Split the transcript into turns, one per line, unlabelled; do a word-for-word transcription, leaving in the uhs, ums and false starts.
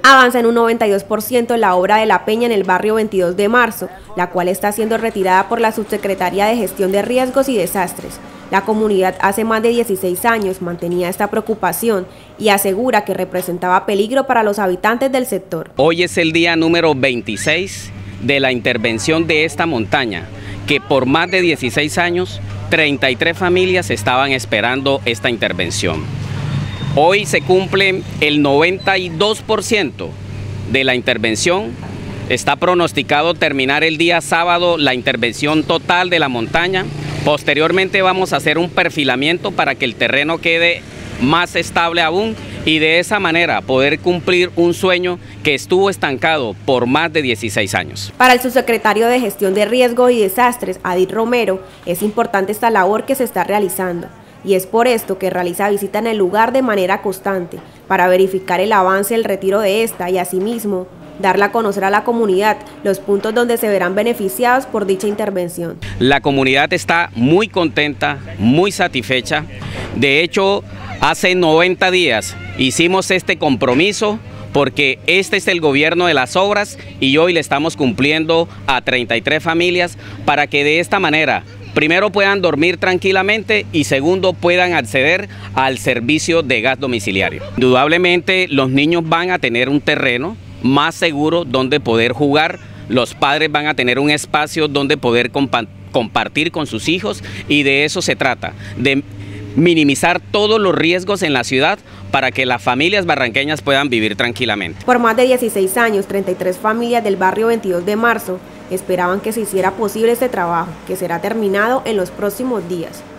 Avanza en un noventa y dos por ciento la obra de La Peña en el barrio veintidós de marzo, la cual está siendo retirada por la Subsecretaría de Gestión de Riesgos y Desastres. La comunidad hace más de dieciséis años mantenía esta preocupación y asegura que representaba peligro para los habitantes del sector.
Hoy es el día número veintiséis de la intervención de esta montaña, que por más de dieciséis años, treinta y tres familias estaban esperando esta intervención. Hoy se cumple el noventa y dos por ciento de la intervención. Está pronosticado terminar el día sábado la intervención total de la montaña. Posteriormente vamos a hacer un perfilamiento para que el terreno quede más estable aún y de esa manera poder cumplir un sueño que estuvo estancado por más de dieciséis años.
Para el subsecretario de Gestión de Riesgos y Desastres, Adit Romero, es importante esta labor que se está realizando. Y es por esto que realiza visita en el lugar de manera constante, para verificar el avance del retiro de esta y asimismo darle a conocer a la comunidad los puntos donde se verán beneficiados por dicha intervención.
La comunidad está muy contenta, muy satisfecha. De hecho, hace noventa días hicimos este compromiso porque este es el gobierno de las obras y hoy le estamos cumpliendo a treinta y tres familias para que de esta manera primero puedan dormir tranquilamente y segundo puedan acceder al servicio de gas domiciliario. Indudablemente los niños van a tener un terreno más seguro donde poder jugar, los padres van a tener un espacio donde poder compa- compartir con sus hijos y de eso se trata, de minimizar todos los riesgos en la ciudad para que las familias barranqueñas puedan vivir tranquilamente.
Por más de dieciséis años, treinta y tres familias del barrio veintidós de marzo esperaban que se hiciera posible este trabajo, que será terminado en los próximos días.